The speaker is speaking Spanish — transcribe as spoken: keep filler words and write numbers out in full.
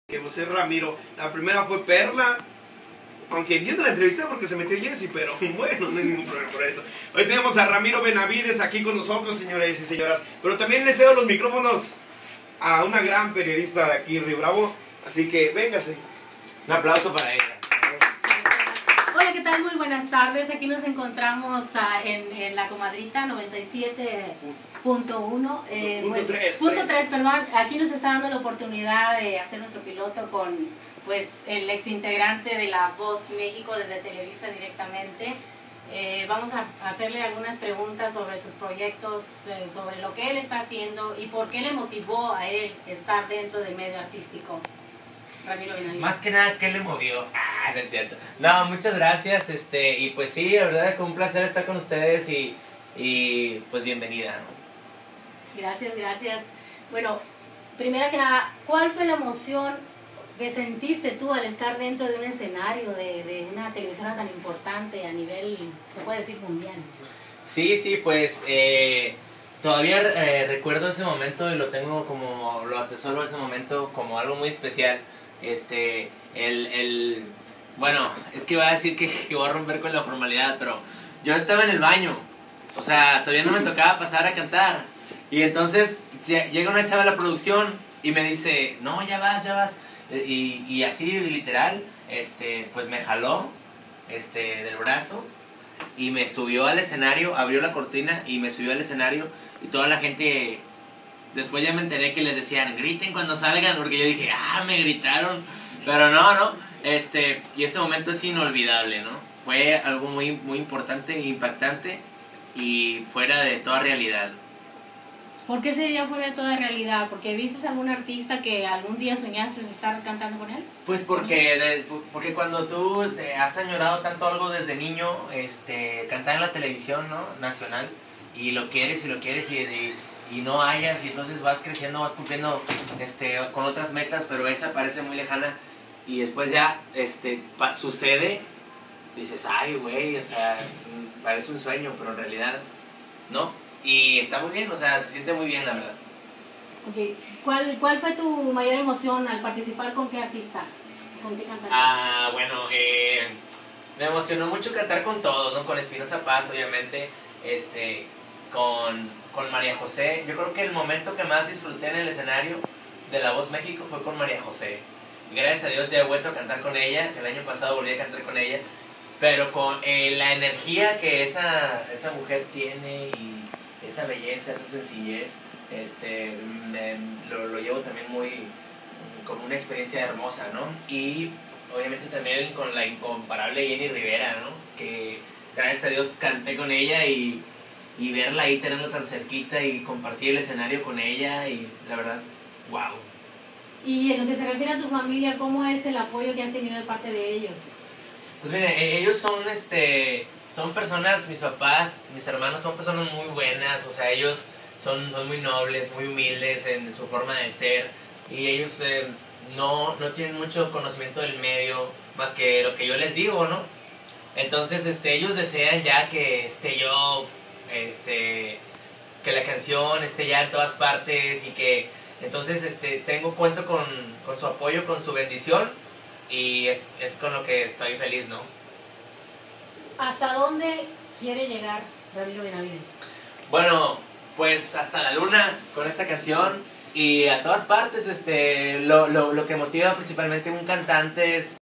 Que José Ramiro, la primera fue Perla, aunque viendo la entrevista porque se metió Jessy, pero bueno, no hay ningún problema por eso. Hoy tenemos a Ramiro Benavides aquí con nosotros, señores y señoras, pero también le cedo los micrófonos a una gran periodista de aquí, Río Bravo, así que véngase. Un aplauso para ella. Hola, ¿qué tal? Muy buenas tardes. Aquí nos encontramos uh, en, en La Comadrita noventa y siete punto uno. Eh, punto pues, tres, punto tres, perdón. Aquí nos está dando la oportunidad de hacer nuestro piloto con pues, el ex integrante de La Voz México desde Televisa directamente. Eh, vamos a hacerle algunas preguntas sobre sus proyectos, eh, sobre lo que él está haciendo y por qué le motivó a él estar dentro del medio artístico. Ramiro Benavides. Más que nada, ¿qué le movió? Ah, no es cierto. No, muchas gracias, este, y pues sí, la verdad que un placer estar con ustedes y, y pues bienvenida, ¿no? Gracias, gracias. Bueno, primero que nada, ¿cuál fue la emoción que sentiste tú al estar dentro de un escenario de, de una televisora tan importante a nivel, se puede decir, mundial? Sí, sí, pues eh, todavía eh, recuerdo ese momento y lo tengo como, lo atesoro ese momento como algo muy especial. Este, el, el, bueno, es que iba a decir que, que voy a romper con la formalidad, pero yo estaba en el baño, o sea, todavía no me tocaba pasar a cantar, y entonces llega una chava de la producción y me dice, no, ya vas, ya vas, y, y así literal, este, pues me jaló, este, del brazo, y me subió al escenario, abrió la cortina y me subió al escenario, y toda la gente... Después ya me enteré que les decían, griten cuando salgan, porque yo dije, ah, me gritaron. Pero no, no, este, y ese momento es inolvidable, ¿no? Fue algo muy, muy importante, impactante y fuera de toda realidad. ¿Por qué ese día fuera de toda realidad? ¿Porque viste a algún artista que algún día soñaste estar cantando con él? Pues porque, porque cuando tú te has añorado tanto algo desde niño, este, cantar en la televisión, ¿no? Nacional, y lo quieres y lo quieres y... y y no hayas, y entonces vas creciendo, vas cumpliendo este, con otras metas, pero esa parece muy lejana, y después ya este, pa sucede, dices, ay, güey, o sea, parece un sueño, pero en realidad no, y está muy bien, o sea, se siente muy bien, la verdad. Okay. ¿Cuál, ¿Cuál fue tu mayor emoción al participar con qué artista? ¿Con qué cantante? Ah, bueno, eh, me emocionó mucho cantar con todos, ¿no? Con Espinoza Paz, obviamente, este, con... con María José. Yo creo que el momento que más disfruté en el escenario de La Voz México fue con María José. Gracias a Dios ya he vuelto a cantar con ella. El año pasado volví a cantar con ella. Pero con eh, la energía que esa, esa mujer tiene y esa belleza, esa sencillez, este, me, lo, lo llevo también muy como una experiencia hermosa, ¿no? Y obviamente también con la incomparable Jenny Rivera, ¿no? Que gracias a Dios canté con ella y y verla ahí, tenerla tan cerquita y compartir el escenario con ella, y la verdad, wow. Y en lo que se refiere a tu familia, ¿cómo es el apoyo que has tenido de parte de ellos? Pues miren, ellos son, este, son personas, mis papás, mis hermanos son personas muy buenas, o sea, ellos son, son muy nobles, muy humildes en su forma de ser, y ellos eh, no, no tienen mucho conocimiento del medio, más que lo que yo les digo, ¿no? Entonces, este, ellos desean ya que esté yo... este que la canción esté ya en todas partes y que entonces este tengo cuento con, con su apoyo, con su bendición, y es, es con lo que estoy feliz, ¿no? ¿Hasta dónde quiere llegar Ramiro Benavides? Bueno, pues hasta la luna con esta canción y a todas partes. Este lo, lo, lo que motiva principalmente a un cantante es